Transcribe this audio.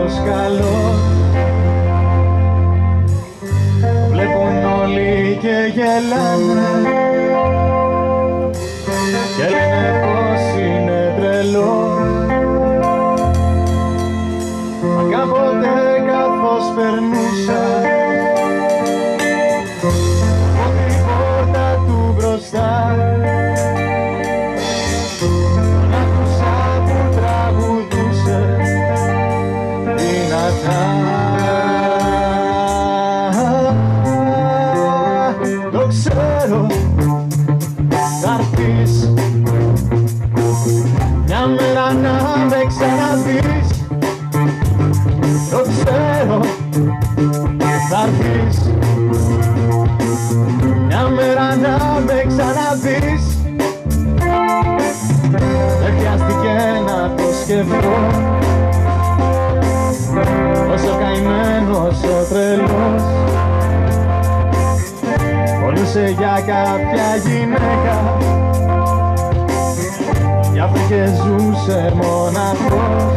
άνθρωπος καλός. Το βλέπουν όλοι και γελάνε και λένε πως είναι τρελός. Μα κάποτε καθώς περνούσα από την πόρτα του μπροστά, τον άκουσα που τραγουδούσε δυνατά. Το ξέρω, θα έρθεις μια μέρα να με ξαναδείς. Το ξέρω, θα έρθεις μια μέρα να με ξαναδείς. Δεν χρειάστηκε να το σκεφτώ, όσο καημένος ο τρελός πονούσε για κάποια γυναίκα, γι' αυτό και ζούσε μοναχός.